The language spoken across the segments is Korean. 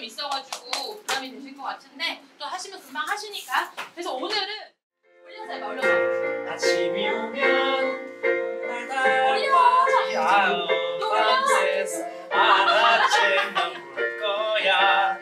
있어가지고 부담이 되실 것 같은데 또 하시면 금방 하시니까. 그래서 오늘은 올려서 해봐. 올려서. 아침이 오면 날 올려. 달아야 밤새서 아침만 볼 거야.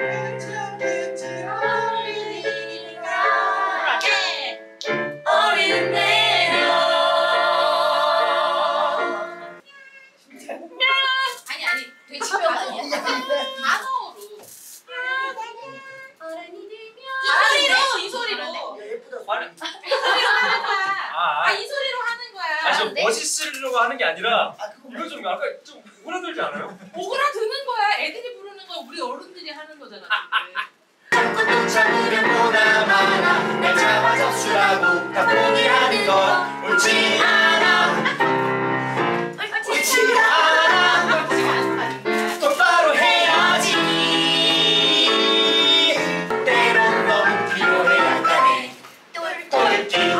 이 소리로 하는 거야. 아, 저 멋있으려고 하는 게 아니라 이거 좀 약간 좀 오그라들지 않아요? 오그라드는 거야. 애들이 부르는 거 우리 어른들이 하는 거잖아. 또 참으려 보나 마나 날 잡아 접수라고 다 포기하는 건 옳지 않아. 옳지 않아. 똑바로 해야지. 때론 너무 필요해 약간의 똘끼.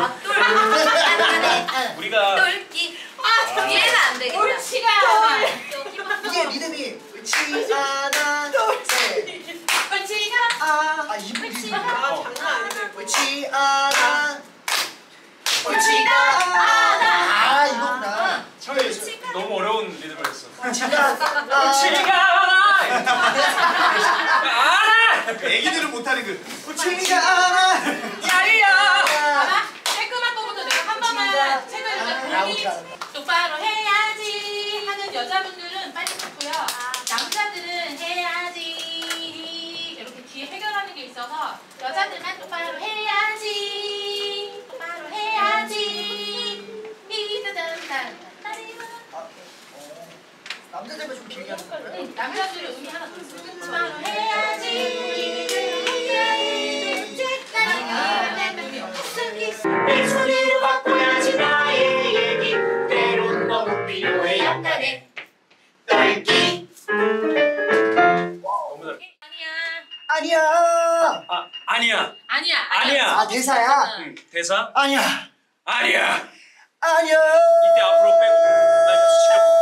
우리가 똘끼. 얘는 안 되겠다. 옳지가 않아. 이게 리듬이 옳지 않아. 옳지가 이 리듬이 장난 아니네. 옳지 않아. 옳지가 않아. 이거구나. 형이 너무 어려운 리듬을 했어. 옳지가 않아. 애기들은 못하는 그 옳지가 않아. 야야. 봐봐. 깔끔한 거부터 내가 한 번만 체크해주자. 똑바로 해야지 하는 여자분들은 빨리 듣고요. 남자들은 해야지 이렇게 뒤에 해결하는 게 있어서 여자들만 똑바로 해야지. 똑바로 해야지. 이드단단 남자들만 좀 길게 하는 거예요? 남자들은 음이 하나 더 있어. 똑바로 해야지. 내 소리를 바꿔야지 나의 얘기. 때론 너무 필요해 약간의 똘끼. 너무 잘. 아니야. 아니야. 아니야. 아니야. 아니야. 대사야. 응, 대사? 아니야. 아니야. 아니야. 이때 앞으로 빼고. 나 이거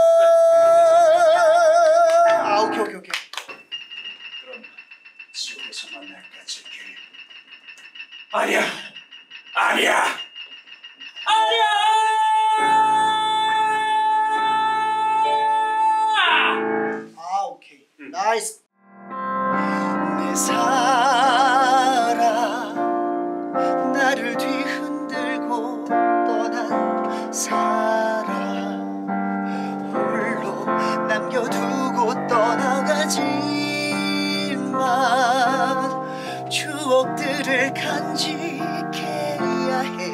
시켜. 오케이. 그럼 지옥에서 만날까지 길. 아니야. 아니야. 오케이. 나이스. 내 사랑 나를 뒤흔들고 떠난 사랑 홀로 남겨두고 떠나가지만 추억들을 간직해야 해.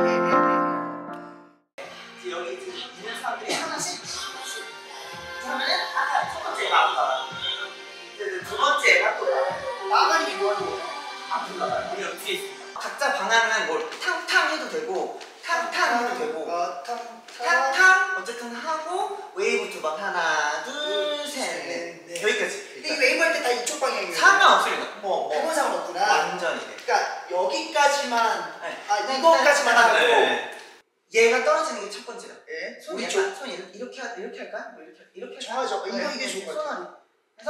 여기 있는 사람들이 하나씩 그러면은 아까 첫 번째가 아프다. 이제 두 번째가 또 나가는 게 뭐하는 아프다. 우리 여기 뒤에 있습니다. 각자 방향은 뭐 탕탕 해도 되고 탕탕 해도 되고 탕탕 어쨌든 하고 웨이브 두 번 하나 둘셋넷 여기까지. 이 웨이브 할 때 다 이쪽 방향이에요. 상관없습니다. 그건 상관없구나. 완전히. 그러니까 여기까지만 네. 이거까지만 하고 얘가 떨어지는 게 첫 번째다. 예? 손 우리 손 이렇게 할까? 뭐 이렇게 할까? 좋아하죠. 이게 좋을 것 같아요. 손 그래서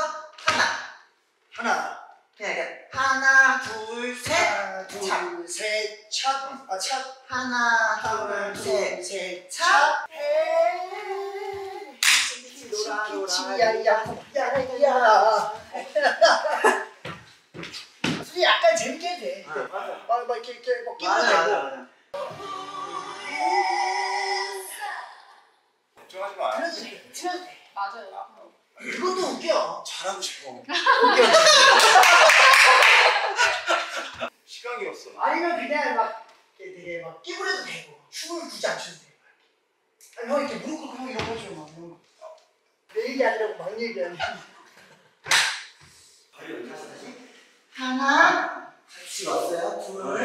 하나 그냥 이렇게 하나 둘셋 하나 둘셋 찹. 찹. 하나 둘셋 찹. 야야야야야. 솔직히 약간 재밌게 해도 돼. 막 이렇게 뭐 끼고 되고. 걱정하지 마. 틀려도 돼. 맞아요. 그것도 웃겨. 잘하고 싶어. 웃겨. 시간이었어. 아니면 그냥 막 되게 막 끼부려도 되고 춤을 굳이 안 춰도 돼. 아니 형 이렇게 무릎 꿇고 형 이런 거 해줘 막 이런 거. 내 얘기 아니라고 막 얘기하는. 하나 같이 왔어요.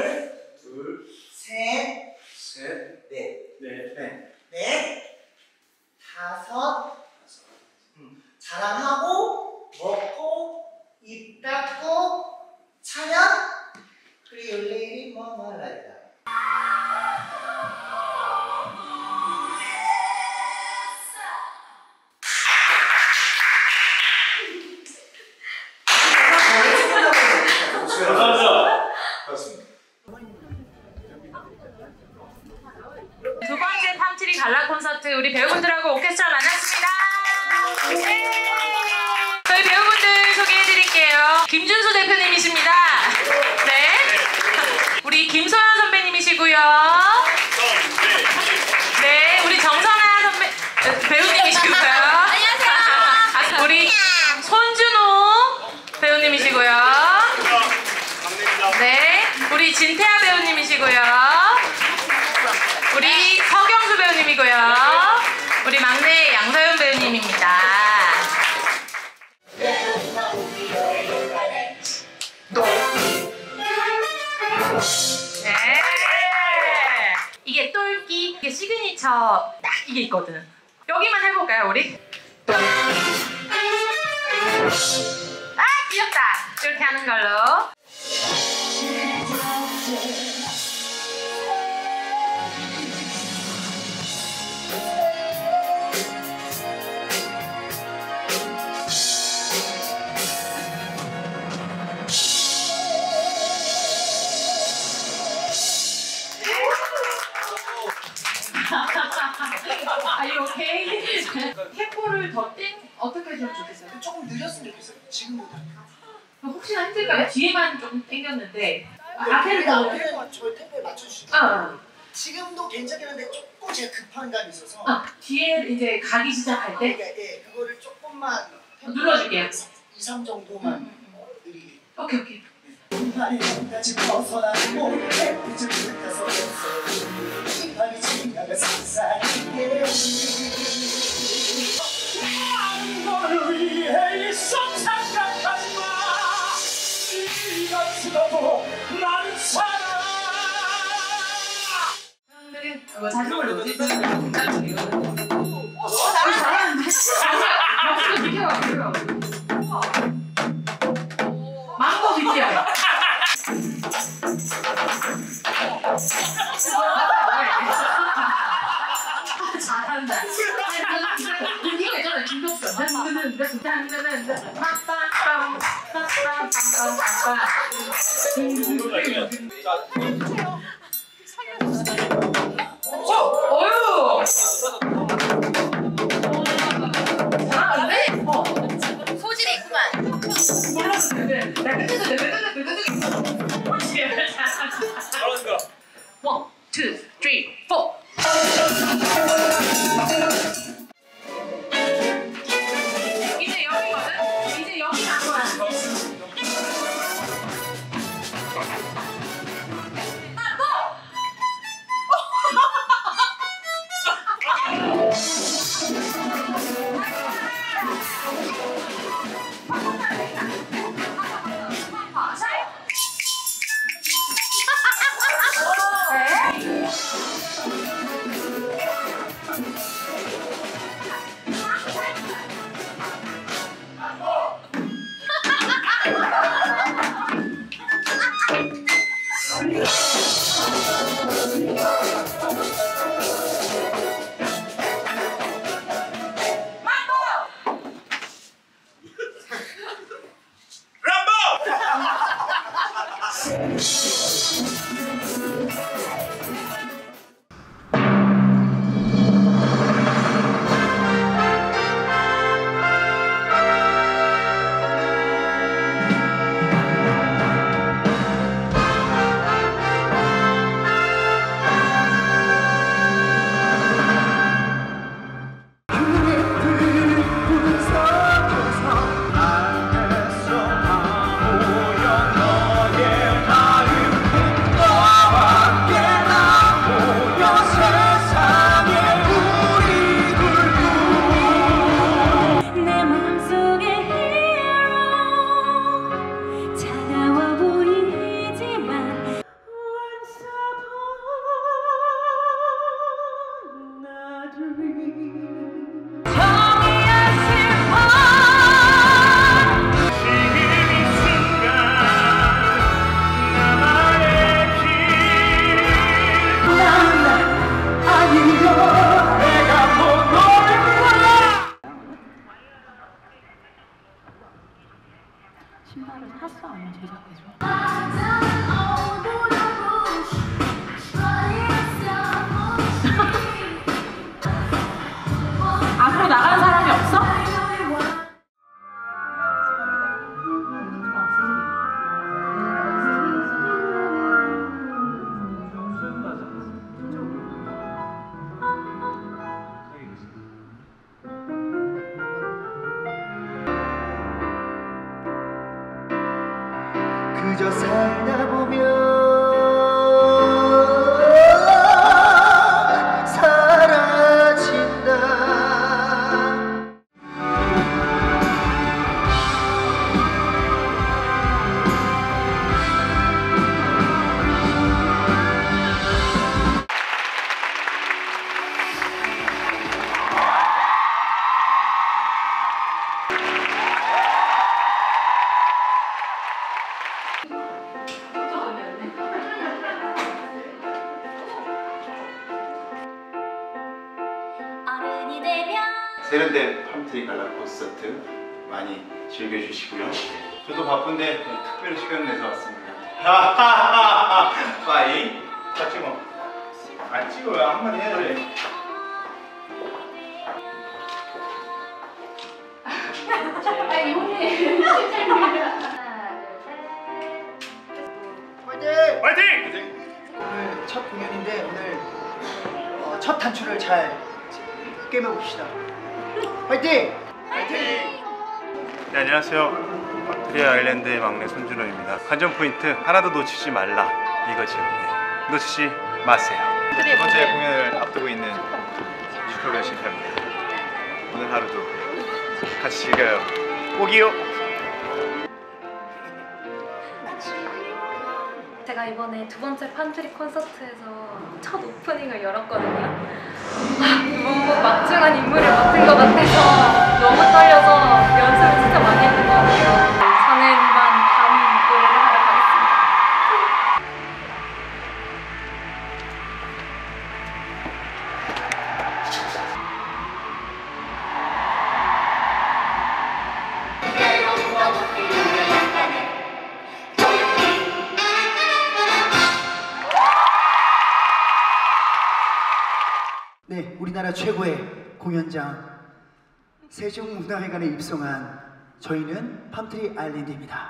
둘셋넷 다섯 자랑하고 먹고 입 닦고 차면 그리고 레이디 뭐말라이다. 갈라 콘서트 우리 배우분들하고 오케스트라 만났습니다. 네. 저희 배우분들 소개해드릴게요. 김준수 대표님이십니다. 네. 우리 김소연 선배님이시고요. 네, 우리 정선아 배우님이시고요. 안녕하세요. 우리 손준호 배우님이시고요. 네, 우리 진태아 배우님이시고요. 우리 서경수 배우님이고요. 우리 막내 양서연 배우님입니다. 네. 이게 똘끼, 이게 시그니처 딱 이게 있거든. 여기만 해볼까요, 우리? 아, 귀엽다. 이렇게 하는 걸로. Are you okay? 템포를 더 어떻게 해주면 좋겠어요? 조금 늘렸으면 좋겠어요. 지금보다. 혹시나 힘들까요? 뒤에만 좀 당겼는데 앞에를 더. 저희 템포에 맞춰주시죠. 지금도 괜찮긴 한데 조금 제가 급한 감이 있어서. 뒤에 이제 가기 시작할 때. 그러니까 예, 그거를 조금만 눌러줄게요. 2, 3 정도만 느리게. 오케이. 까지 벗어나고 햇빛을 불타서 이 밤이 지나가 세상에 너를 위해 있어 착각하지 마 네가 들어도 나는 살아 이거 자동을 넣지? 잘하는데? 박수 비켜요. 망고 비켜. 잘한다. 이거 있잖아, 김덕수. 어휴! 잘하는데? 소질이 있구만. 몰랐는데. 나 끝에서 잘한다. 1, 2, 3, 4. 이제 여기거든? 이제 여기 간 거야. 또 살다 보면 사라진다. 어른이 되면 세련된 팜트리 갈라 콘서트 많이 즐겨주시고요. 저도 바쁜데 특별히 시간 내서 왔습니다. 빠이. 다 찍어. 안 찍어요. 한마디 해야지. 아니 형님. 화이팅! 파이팅! 오늘 첫 공연인데 오늘 첫 단추를 잘 꿰매봅시다. 화이팅! 네, 안녕하세요. 팜트리 아일랜드의 막내 손준호입니다. 관전 포인트 하나도 놓치지 말라 이거죠. 네. 놓치지 마세요. 두 번째 공연을 앞두고 있는 뮤지컬 신입니다. 오늘 하루도 같이 즐겨요. 꼭이요. 제가 이번에 두 번째 팜트리 콘서트에서 첫 오프닝을 열었거든요. 너무 막중한 인물을 맡은 것 같아서 너무 떨려서 연습을 진짜 많이 했던 것 같아요. 저는 이만 다음 노래를 하러 가겠습니다. 네, 우리나라 최고의 공연장 세종문화회관에 입성한 저희는 팜트리 아일랜드입니다.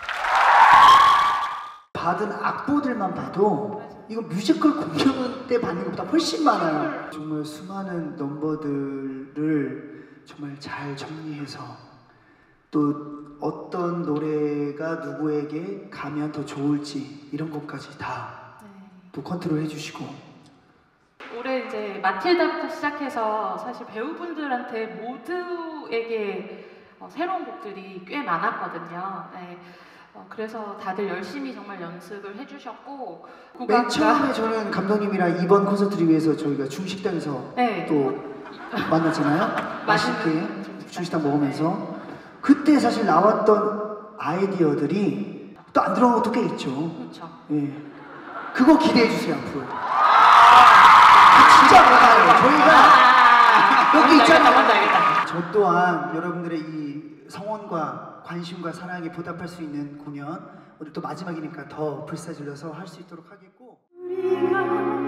받은 악보들만 봐도 이거 뮤지컬 공연 때 받는 것보다 훨씬 많아요. 정말 수많은 넘버들을 정말 잘 정리해서 또 어떤 노래가 누구에게 가면 더 좋을지 이런 것까지 다 또 컨트롤 해주시고. 올해 이제 마틸다부터 시작해서 사실 배우분들한테 모두에게 새로운 곡들이 꽤 많았거든요. 네. 그래서 다들 열심히 정말 연습을 해주셨고 맨 처음에 저는 감독님이랑 이번 콘서트를 위해서 저희가 중식당에서 네. 또 만났잖아요. 맛있게 중식당 먹으면서 그때 사실 나왔던 아이디어들이 또 안 들어간 것도 꽤 있죠. 그렇죠. 예. 그거 기대해 주세요 앞으로. 진짜 많아요. 저희가 여기 있잖아요. 저 또한 여러분들의 이 성원과 관심과 사랑에 보답할 수 있는 공연 오늘 또 마지막이니까 더 불사질러서 할 수 있도록 하겠고. 우리가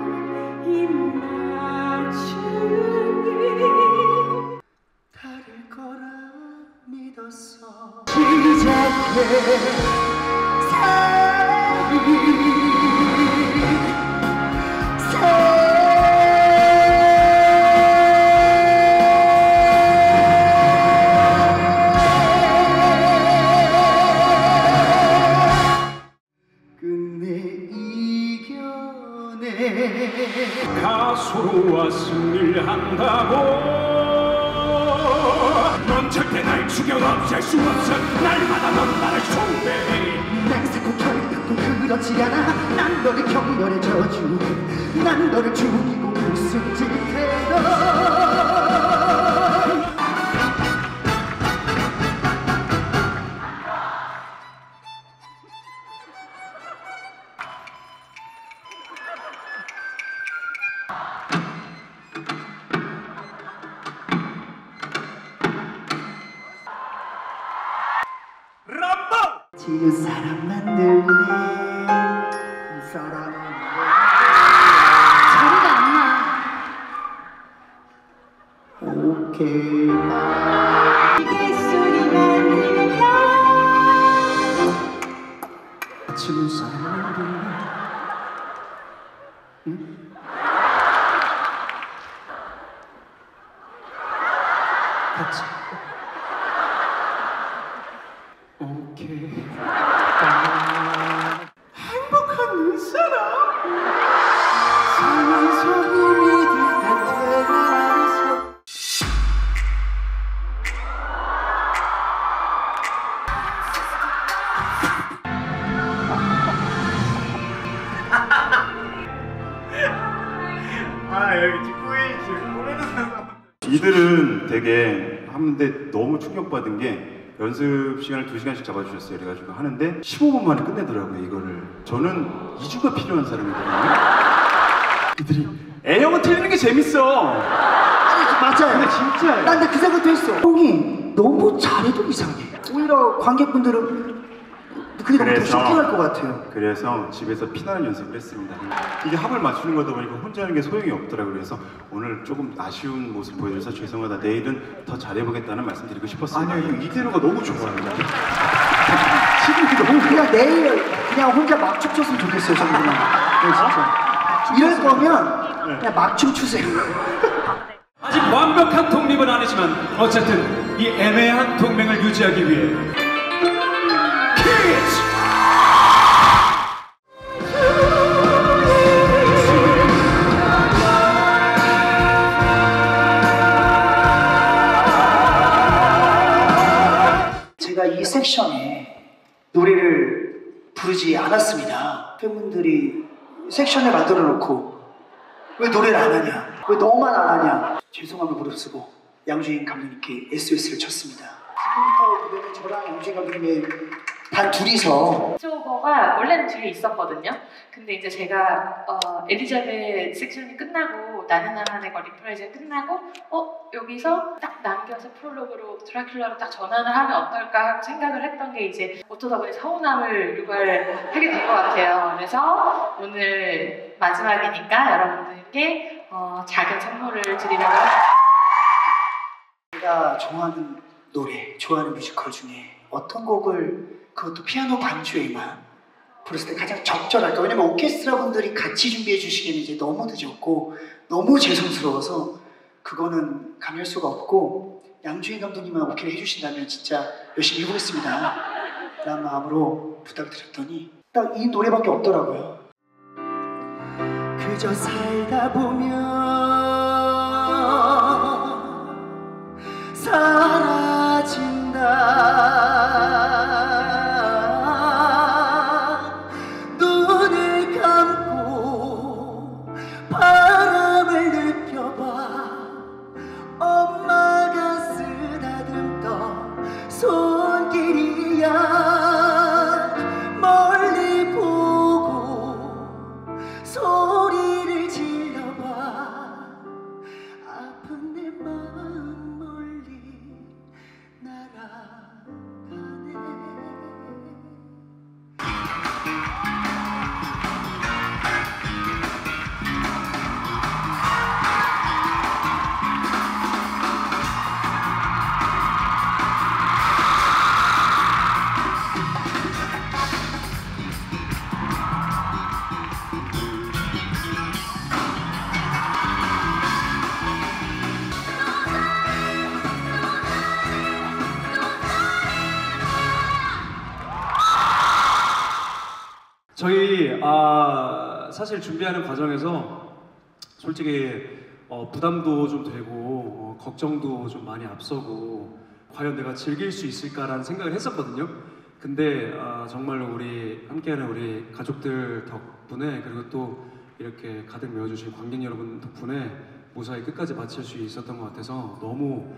힘맞추니 다를 거라 믿었어. 시작해 가수로와 승리를 한다고 넌 절대 날 죽여 없앨 수 없어 날마다 넌 나를 숭배해 맹세코 결백고 그렇지 않아. 난 너를 경멸에 져주고 난 너를 죽이고 무슨 짓해 너. 지는 사람 만들래 사람은 소리가 안 나. 오케이 이게 소리만 들려 지는 사람 만들래 응? 같이 오케이 이들은 되게 하는데 너무 충격받은 게 연습 시간을 2시간씩 잡아주셨어요. 그래가지고 하는데 15분 만에 끝내더라고요, 이거를. 저는 2주가 필요한 사람이거든요. 이들이 A형은 틀리는 게 재밌어. 아니 맞아요. 근데 진짜예요. 난 근데 그 생각도 했어. 형이 너무 잘해도 이상해. 오히려 관객분들은 그게 너무 더 쇼킹할 것 같아요. 그래서 집에서 피나는 연습을 했습니다. 이게 합을 맞추는 거다 보니까 혼자 하는 게 소용이 없더라고요. 그래서 오늘 조금 아쉬운 모습 보여줘서 죄송하다. 내일은 더 잘해보겠다는 말씀 드리고 싶었어요. 아니요, 이대로가 너무 좋아요. 지금 너무 그냥 내일 그냥 혼자 막춤 췄으면 좋겠어요, 저는 그냥. 네, 진짜. 이럴 거면 그냥 막춤 추세요. 아직 완벽한 독립은 아니지만 어쨌든 이 애매한 동맹을 유지하기 위해 키즈! 제가 이 섹션에 노래를 부르지 않았습니다. 팬분들이 섹션을 만들어 놓고 왜 노래를 안 하냐, 왜 너만 안 하냐, 죄송함을 무릅쓰고 양주인 감독님께 SOS를 쳤습니다. 지금부터 무대는 저랑 양주인 감독님의 단 둘이서 쇼버가 원래는 뒤에 있었거든요. 근데 이제 제가 엘리자벳 섹션이 끝나고 나는 나만의 거 리프라이즈가 끝나고 여기서 딱 남겨서 프롤로그로 드라큘라로 딱 전환을 하면 어떨까 하고 생각을 했던 게 이제 어쩌다 보니 서운함을 유발하게 된 것 같아요. 그래서 오늘 마지막이니까 여러분들께 작은 선물을 드리려고 합니다. 제가 좋아하는 노래, 좋아하는 뮤지컬 중에 어떤 곡을 그것도 피아노 반주에만 부르실 때 가장 적절할까? 왜냐면 오케스트라 분들이 같이 준비해 주시기에는 이제 너무 늦었고 너무 죄송스러워서 그거는 감할 수가 없고 양주인 감독님만 오케이 해주신다면 진짜 열심히 해보겠습니다 라는 마음으로 부탁드렸더니 딱 이 노래밖에 없더라고요. 그저 살다 보면 사라진다. 눈을 감고 바람을 느껴봐. 엄마가 쓰다듬던 손길이야. 멀리 보고 소리를 질러봐. 아픈 내 마음 멀리 날아가네. 저희 사실 준비하는 과정에서 솔직히 부담도 좀 되고 걱정도 좀 많이 앞서고 과연 내가 즐길 수 있을까라는 생각을 했었거든요. 근데 정말로 우리 함께하는 우리 가족들 덕분에 그리고 또 이렇게 가득 메워주신 관객 여러분 덕분에 무사히 끝까지 마칠 수 있었던 것 같아서 너무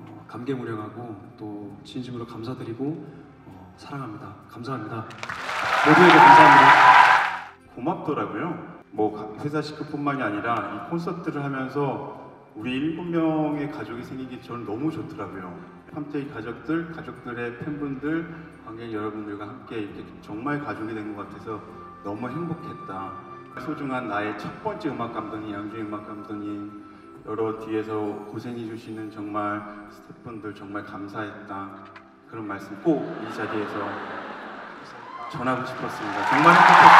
감개무량하고 또 진심으로 감사드리고 사랑합니다. 감사합니다. 모두에게 감사합니다. 고맙더라고요. 뭐 회사 식구뿐만이 아니라 이 콘서트를 하면서 우리 7명의 가족이 생긴 게 저는 너무 좋더라고요. 팜테이 가족들의 팬분들, 관객 여러분들과 함께 이렇게 정말 가족이 된 것 같아서 너무 행복했다. 소중한 나의 첫 번째 음악 감독님, 양주인 음악 감독님, 여러 뒤에서 고생해 주시는 정말 스태프분들 정말 감사했다. 그런 말씀 꼭 이 자리에서 전하고 싶었습니다. 정말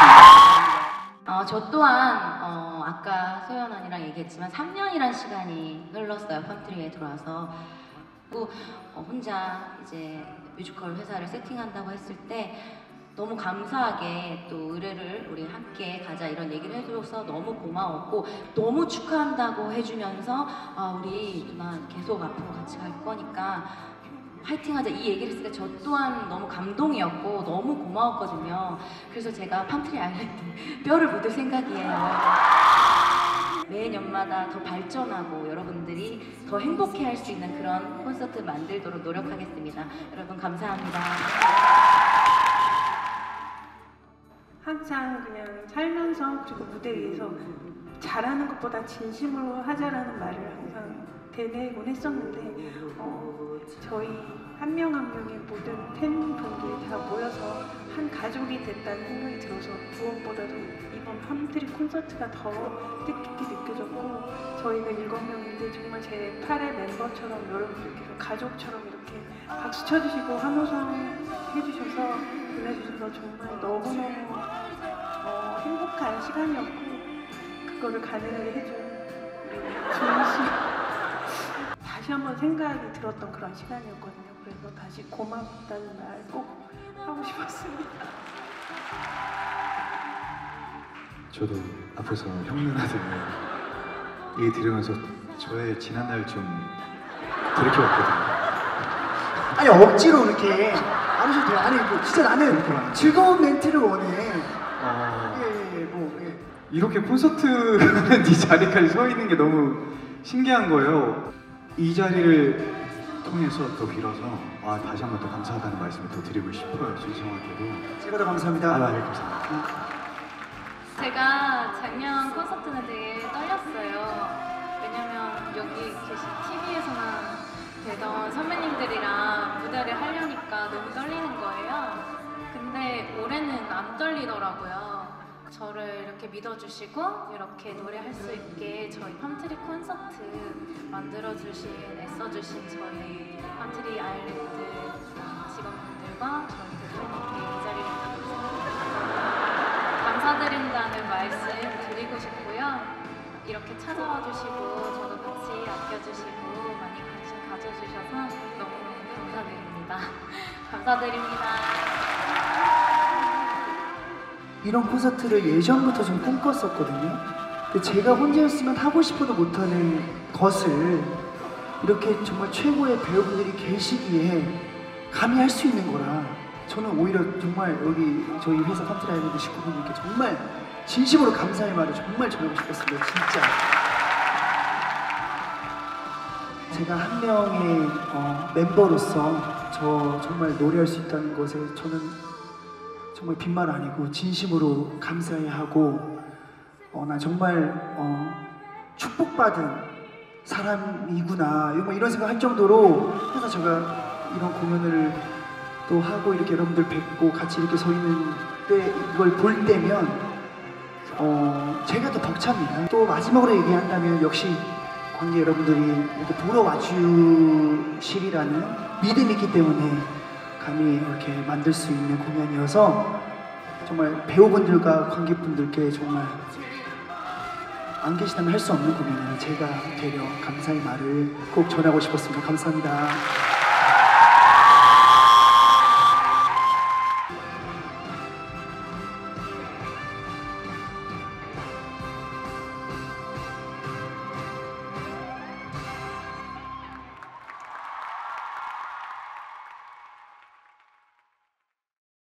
행복했습니다. 저 또한 아까 소연 언니랑 얘기했지만 3년이란 시간이 흘렀어요. 팜트리에 들어와서. 그리고 혼자 이제 뮤지컬 회사를 세팅한다고 했을 때 너무 감사하게 또 의뢰를 우리 함께 가자 이런 얘기를 해줘서 너무 고마웠고 너무 축하한다고 해주면서 우리 누나 계속 앞으로 같이 갈 거니까 파이팅하자 이 얘기를 했을 때 저 또한 너무 감동이었고 너무 고마웠거든요. 그래서 제가 팜트리 아일랜드 뼈를 묻을 생각이에요. 매년마다 더 발전하고 여러분들이 더 행복해할 수 있는 그런 콘서트 만들도록 노력하겠습니다. 여러분 감사합니다. 항상 그냥 살면서 그리고 무대 위에서 잘하는 것보다 진심으로 하자라는 말을 항상 되뇌곤 했었는데 저희 한 명 한 명의 모든 팬분들이 다 모여서 한 가족이 됐다는 생각이 들어서 무엇보다도 이번 팜트리 콘서트가 더 뜻깊게 느껴졌고 저희는 7명인데 정말 제 8의 멤버처럼 여러분들께서 가족처럼 이렇게 박수 쳐주시고 환호성 해주셔서 보내주셔서 정말 너무너무 행복한 시간이었고 그거를 가능하게 해준 진심 다시 한번 생각이 들었던 그런 시간이었거든요. 그래서 다시 고맙다는 말 꼭 하고 싶었습니다. 저도 앞에서 형 누나들 얘기 들으면서 저의 지난날 좀 돌이켜봤거든요. 아니 억지로 이렇게 안 하셔도 돼요. 아니 뭐 진짜 나는 즐거운 멘트를 원해. 이렇게 콘서트 이 자리까지 서 있는 게 너무 신기한 거예요. 이 자리를 통해서 더 빌어서 다시 한번 더 감사하다는 말씀을 더 드리고 싶어요. 진심하게도. 제가 더 감사합니다. 네, 감사합니다. 제가 작년 콘서트는 되게 떨렸어요. 왜냐면 여기 계신 TV에서만 되던 선배님들이랑 무대를 하려니까 너무 떨리는 거예요. 근데 올해는 안 떨리더라고요. 저를 이렇게 믿어주시고 이렇게 노래할 수 있게 저희 팜트리 콘서트 만들어주신, 애써주신 저희 팜트리 아일랜드 직원분들과 저희 대표님께 이 자리를 감사드린다는 말씀 드리고 싶고요. 이렇게 찾아와 주시고 저도 같이 아껴주시고 많이 관심 가져주셔서 너무너무 감사드립니다. 감사드립니다. 이런 콘서트를 예전부터 좀 꿈꿨었거든요. 근데 제가 혼자였으면 하고 싶어도 못하는 것을 이렇게 정말 최고의 배우분들이 계시기에 감히 할 수 있는 거라 저는 오히려 정말 여기 저희 회사 팜트리 아일랜드 식구분들께 정말 진심으로 감사의 말을 정말 전하고 싶었습니다. 진짜. 제가 한 명의 멤버로서 저 정말 노래할 수 있다는 것에 저는 정말 빈말 아니고 진심으로 감사해하고 나 정말 축복받은 사람이구나 이런 생각할 정도로 항상 제가 이런 공연을 또 하고 이렇게 여러분들 뵙고 같이 이렇게 서 있는 때 이걸 볼 때면 제가 더 벅찹니다. 또 마지막으로 얘기한다면 역시 관객 여러분들이 이렇게 보러 와주시리라는 믿음이 있기 때문에 감히 이렇게 만들 수 있는 공연이어서 정말 배우분들과 관객분들께 정말 안 계시다면 할 수 없는 공연을 제가 되려 감사의 말을 꼭 전하고 싶었습니다. 감사합니다.